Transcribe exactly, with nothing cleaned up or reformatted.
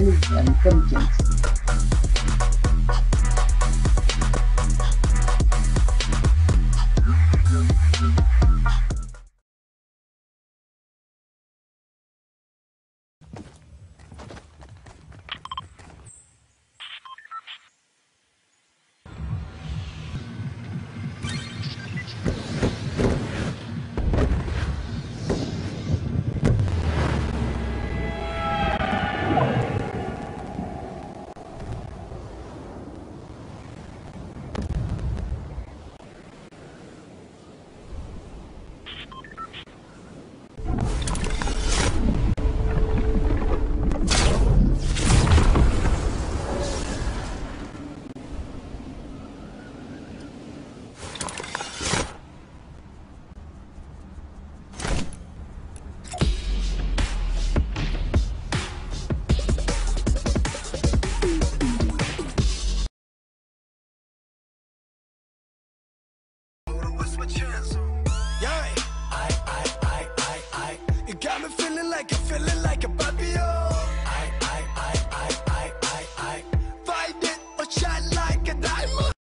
intelligence. Yeah, I, I, I, I, I. You got me feeling like, feeling like a